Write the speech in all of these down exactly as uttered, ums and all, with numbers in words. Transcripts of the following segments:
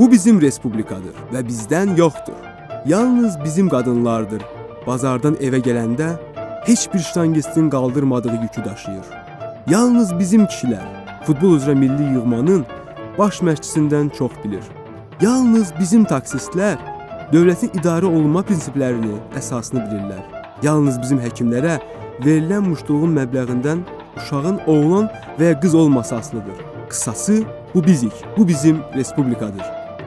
Bu bizim respublikadır və bizdən yoxdur. Yalnız bizim qadınlardır. Bazardan evə gələndə heç bir ştangistin qaldırmadığı yükü daşıyır. Yalnız bizim kişilər futbol üzrə milli yığmanın baş məşqçisindən çox bilir. Yalnız bizim taksistlər dövlətin idarə olunma prinsiplərini, əsasını bilirlər. Yalnız bizim həkimlərə verilən muştuluğun məbləğindən uşağın oğlan və ya qız olması asılıdır. Qısası bu bizik, bu bizim respublikadır.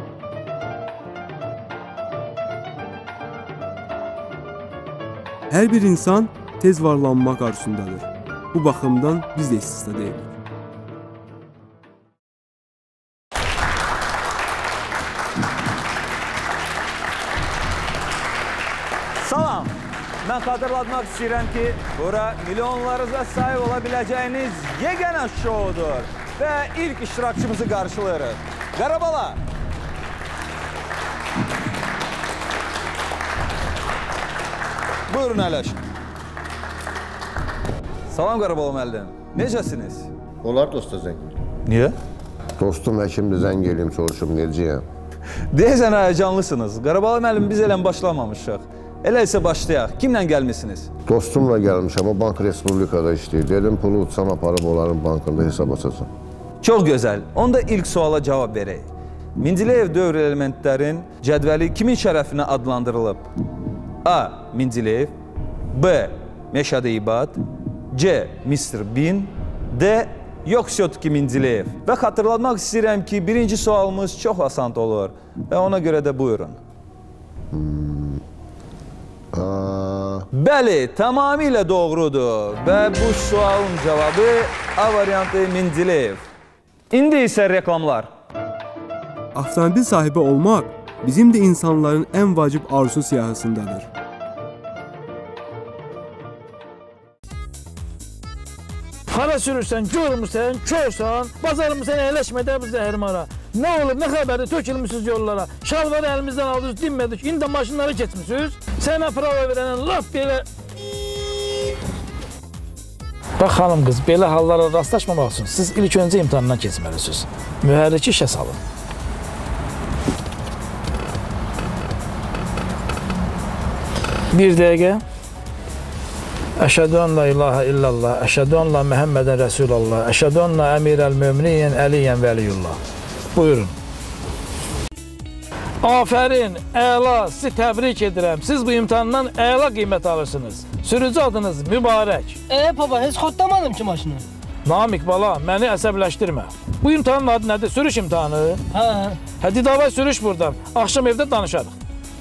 Hər bir insan tez varlanmaq arzusundadır. Bu baxımdan biz də istisna deyilik. Salam! Mən xatırlatmaq istəyirəm ki, bura milyonlarınıza sahib ola biləcəyiniz yeganə şoudur və ilk iştirakçımızı qarşılayırıq. Qarabala! Buyurun əyləşin. Salam Qarabala müəllim, necəsiniz? Olar dosta zəng edim. Niyə? Dostum həkimdir, zəng edim, soruşum, necəyəm? Deyəsən həyəcanlısınız. Qarabala müəllim, biz elən başlamamışıq. Elə isə başlayaq. Kimlə gəlmişsiniz? Dostumla gəlmişəm, o bank respublikada işləyir. Dedim, pulu utsam aparıb onların bankında hesab açacam. Çox gözəl. Onda ilk suala cavab verək. Mendileyev dövr elementlərin cədvəli kimin şərəfinə adlandırılıb? A. Mendileyev, B. Meşadə İbad, C. mister Bean, D. Yox Syotki Mendileyev. Və xatırlatmaq istəyirəm ki, birinci sualımız çox asant olur və ona görə də buyurun. Hmm. Bəli, tamamilə doğrudur və bu sualın cavabı A variantı Mendileyev. İndi isə reklamlar. Avtomobil sahibi olmaq bizim də insanların ən vacib arzu siyahısındadır. Hara sürürsən, görmürsən, körsən, bazarımızdan əyləşmədə bizə hərmara. Nə olub, nə xəbəri, tökülmüsünüz yollara. Şalvarı əlimizdən aldınız, dinmədik, indi maşınları keçmişsiniz. Sənə prava verənən laf belə... Bax, xanım qız, belə hallara rastlaşmamaq üçün siz ilk öncə imtihandan keçməlisiniz. Mühərriki işə salın. Bir dəqiqə. Əşhədü ən la ilahə illallah, əşhədü ən la Məhəmmədən Rəsulallah, əşhədü ən la əmirəl-möminiyyən əliyyən vəliyullah. Buyurun. Afərin, əla, sizi təbrik edirəm. Siz bu imtihandan əla qiymət alırsınız. Sürücü adınız mübarək. Eee baba, heç xodlamadım ki maşını. Namik bala, məni əsəbləşdirmə. Bu imtihanın adı nədir? Sürüş imtihanı? Hə. Hədi davay sürüş buradan. Axşam evdə danışarıq.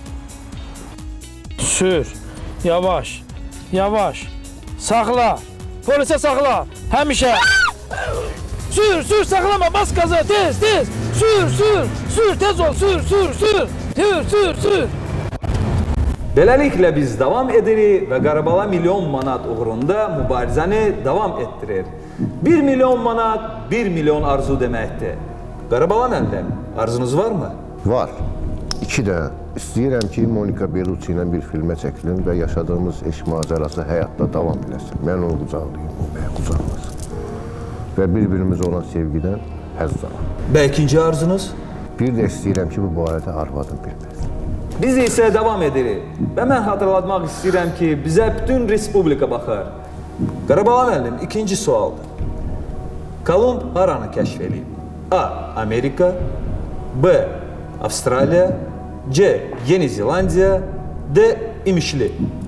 Sür, yavaş. Yavaş, saxla, polisə saxla, həmişə. Sür, sür, saxlama, bas qaza, tez, tez. Sür, sür, sür, tez ol, sür, sür, sür, sür, sür, sür. Beləliklə biz davam edirik və Qarabala milyon manat uğrunda mübarizəni davam etdirir. Bir milyon manat, bir milyon arzu deməkdir. Qarabala müəllim, arzunuz varmı? Var. İki də. İstəyirəm ki, Monika Bellucci ilə bir filmə çəkilim və yaşadığımız eşq macərası həyatda davam eləsin. Mən onu qucaqlayım, o mənə qucaqlasın. Və bir-birimiz olan sevgidən həzz alın. Və ikinci arzunuz? Bir də istəyirəm ki, bu barədə arvadım bilməsin. Biz isə davam edirik və mən xatırlatmaq istəyirəm ki, bizə bütün respublika baxar. Qarabala müəllim, ikinci sualdır. Kolumb haranı kəşf edib? A. Amerika, B. Avstraliya, C. Yeni Zelandiya, D. İmişli.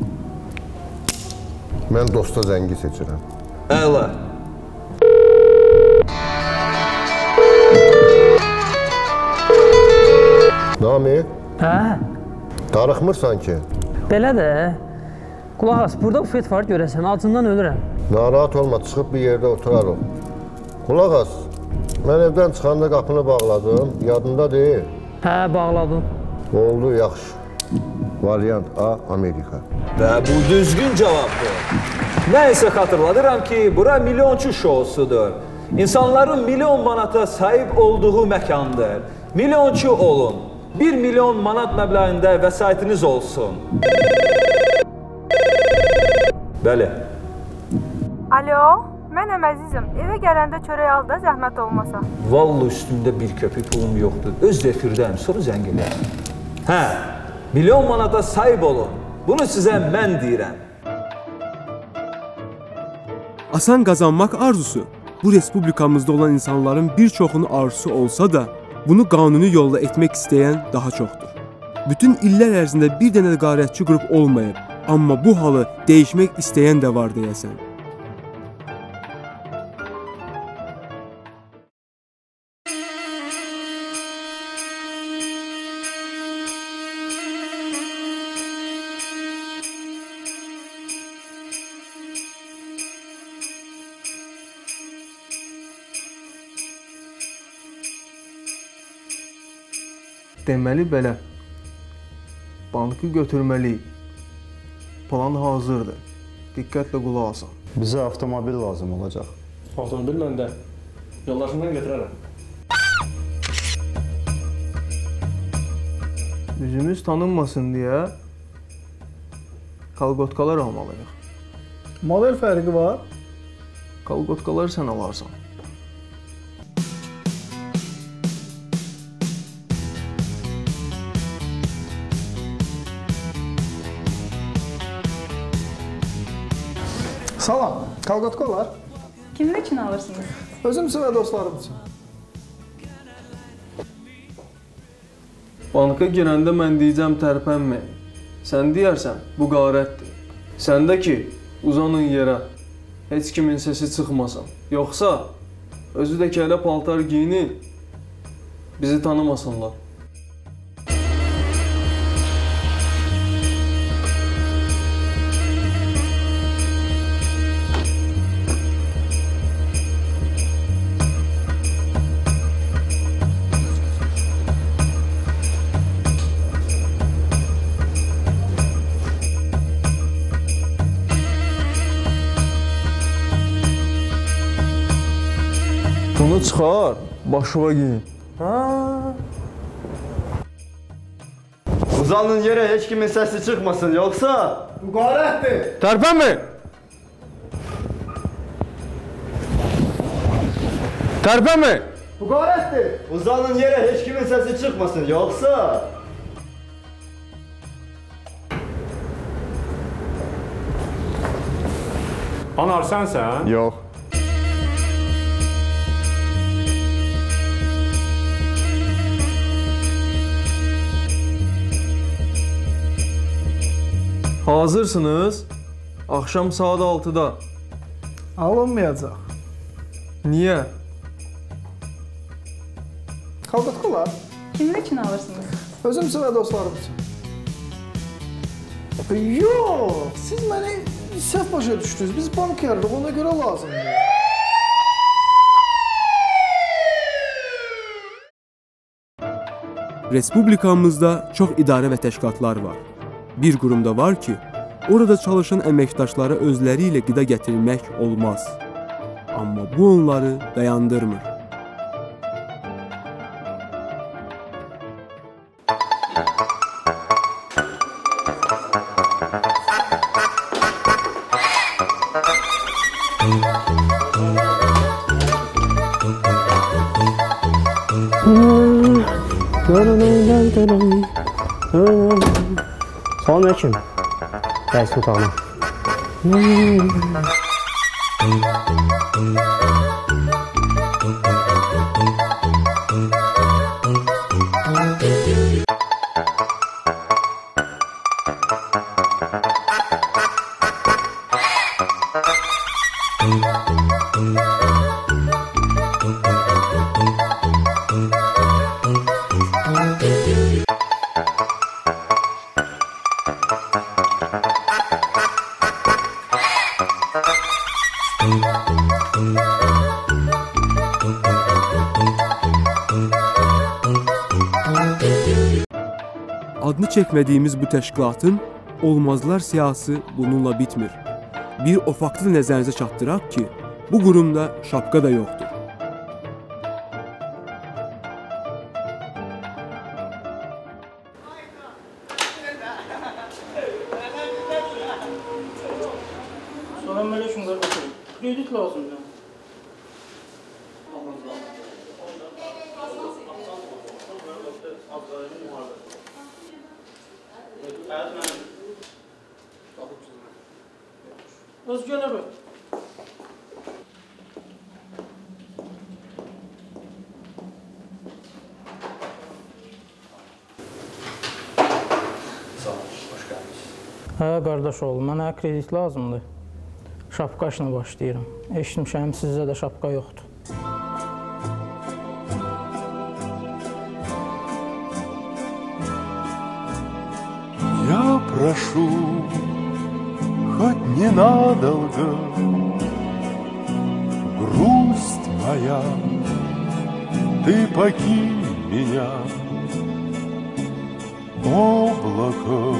Mən dosta zəngi seçirəm. Əla. Nami? Hə? Darıxmırsan ki? Belə də. Qulaq as, burada ufet var görəsən, acından ölürəm. Narahat olma, çıxıb bir yerdə oturarıq. Qulaq as, mən evdən çıxanda qapını bağladım, yadında deyil. Hə, bağladım. Oldu, yaxşı. Variant A, Amerika. Və bu düzgün cavabdır. Mən isə xatırladıram ki, bura milyonçu şousudur. İnsanların milyon manata sahib olduğu məkandır. Milyonçu olun. Bir milyon manat məbləğində vəsaitiniz olsun. Bəli. Alo, Mənəm əzizim. Evə gələndə çörək al da zəhmət olmasa. Vallahi üstümdə bir köpük pulum yoxdur. Öz zefirdəyim, sonra zəng eləyəm. Hə, milyon manata sahib olun. Bunu sizə mən deyirəm. Asan qazanmaq arzusu bu respublikamızda olan insanların bir çoxunun arzusu olsa da, bunu qanuni yolla etmək istəyən daha çoxdur. Bütün illər ərzində bir dənə qarətçi qrup olmayıb, amma bu halı dəyişmək istəyən də var deyəsən. Deməli belə, bankı götürməliyik. Plan hazırdır. Diqqətlə qulaq asın. Bizə avtomobil lazım olacaq. Avtomobil məndə. Yoldaşımdan götürərəm. Üzümüz tanınmasın deyə kalqotkalar almalıyıq. Model fərqi var. Kalqotkaları sən alarsan. Salam, kalqotka olar. Kimin üçün alırsınız? Özüm üçün və dostlarım üçün. Banka girəndə mən deyəcəm tərpənmə. Sən deyərsən, bu qarətdir. Səndə ki, uzanın yerə. Heç kimin səsi çıxmasın. Yoxsa, özü də kələ paltar giyinin, bizi tanımasınlar. Bunu çıxar, başıva giyin. Uzanın yerə heç kimin səsi çıxmasın, yoxsa... Bu qarətdir. Tərpənmə! Tərpənmə! Bu qarətdir. Uzanın yerə heç kimin səsi çıxmasın, yoxsa... Anar sənsən? Yox. Hazırsınız? Axşam saat altıda. Alınmayacaq. Niyə? Kalqotka olar. Kimin üçün alırsınız? Özüm üçün və dostlarım üçün. Yox, siz məni səhv başa düşdünüz. Biz bank yarırıq, ona görə lazımdır. Respublikamızda çox idarə və təşkilatlar var. Bir qurumda var ki, orada çalışan əməkdaşlara özləri ilə qida gətirmək olmaz. Amma bu onları dayandırmır. Salamünaleyküm. Dərsin otağına. Adını çəkmədiyimiz bu təşkilatın olmazlar siyasi bununla bitmir. Bir o faktı nəzərinizə çatdıraq ki, bu qurumda şapka da yoxdur. Sonra belə şunları götürün. Kredit lazımdır. Özgürler o. Hə, qardaş oğlum, mənə kredit lazımdır. Şapka işinə başlayıram. Eşitmişəm, sizdə də şapka yoxdur. Я прошу, хоть ненадолго, грусть моя, ты покинь меня, облако,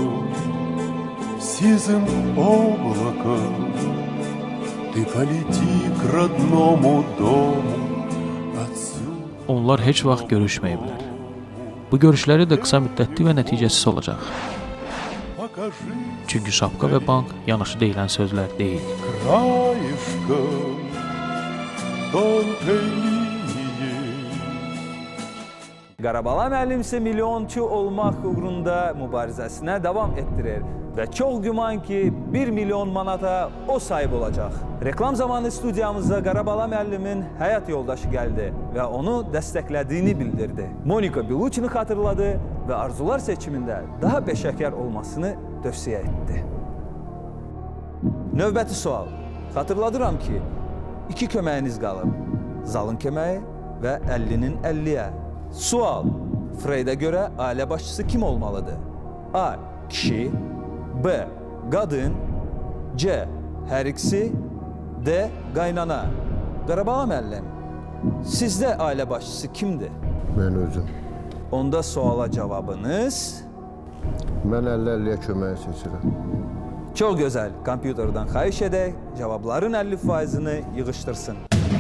сизым облаком, ты полети к родному дому отсюда. Onlar heç vaxt görüşməyiblər. Bu görüşləri də qısa müddətli və nəticəsiz olacaq. Çünki şapka və bank yanaşı deyilən sözlər deyil. Qarabala müəllim isə milyonçu olmaq uğrunda mübarizəsinə davam etdirir və çox güman ki, bir milyon manata o sahib olacaq. Reklam zamanı studiyamızda Qarabala müəllimin həyat yoldaşı gəldi və onu dəstəklədiyini bildirdi. Monika Bellucci'ni xatırladı və arzular seçimində daha bəşəkər olmasını tövsiyə etdi. Növbəti sual. Xatırladıram ki, iki köməyiniz qalıb. Zalın köməyi və əllinin əlliyə. Sual. Freydə görə ailə başçısı kim olmalıdır? A. Kişi. B. Qadın. C. Hər ikisi. D. Qaynana. Qarabala müəllim, sizdə ailə başçısı kimdir? Mən özüm. Onda suala cavabınız? Mən əlli-əlliyə köməyi seçirəm. Çox gözəl. Kompüterdən xahiş edək, cavabların əlli faizini yığışdırsın.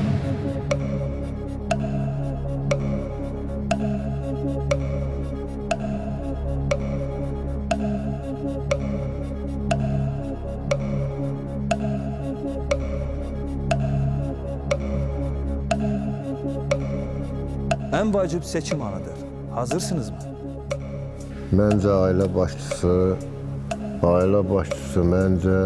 Ən vacib seçim anıdır. Hazırsınızmı? Məncə ailə başçısı, ailə başçısı məncə...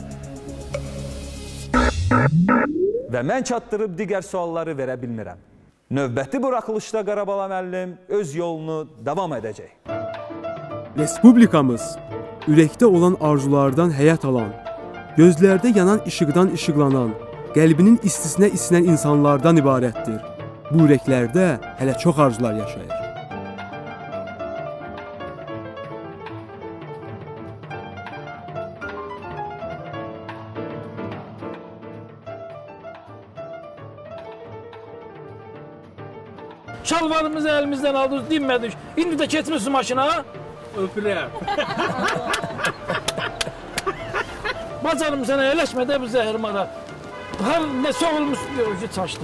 Və mən çatdırıb digər sualları verə bilmirəm. Növbəti buraxılışda Qarabala müəllim öz yolunu davam edəcək. Respublikamız ürəkdə olan arzulardan həyat alan, gözlərdə yanan işıqdan işıqlanan, qəlbinin istisinə isinən insanlardan ibarətdir. Bu ürəklərdə hələ çox arzular yaşayır. Şalvarımızı elimizden aldınız, dinmedik. İndi de ketmişsin maşına. Öpüleyim. Bacarım sana eleşme de bize hermada. Her ne soğulmuş diyor ki çaştım.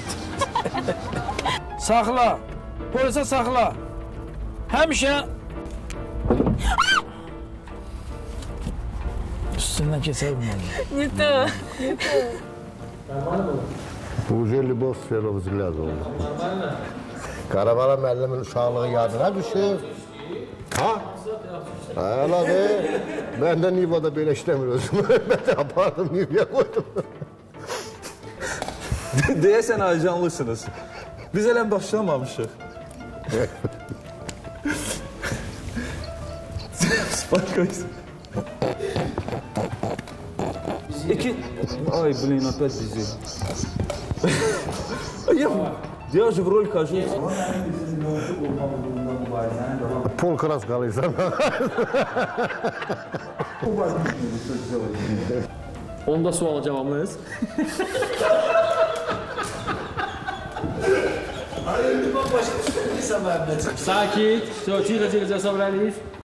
Sakla. Polise sakla. Hemşe. Üstünden keselim onu. Не то. Уже любовь сфера взгляда oldu. Qarabala müəllimin uşaqlığı yadına düşür. Ha? Hələ be. Mən də Nivada belə işləmir özüm. Mən də apardım Nivaya qoydum. Deyəsən ajanlısınız. Biz elə başlamamışıq. Spokojно. İki... Ay, блин, опять здесь. Я, я же в роль хожу. Pol kras qalırsan. Onda sual cavabınız. Sakit. Söküyle cəza sobraliyiz.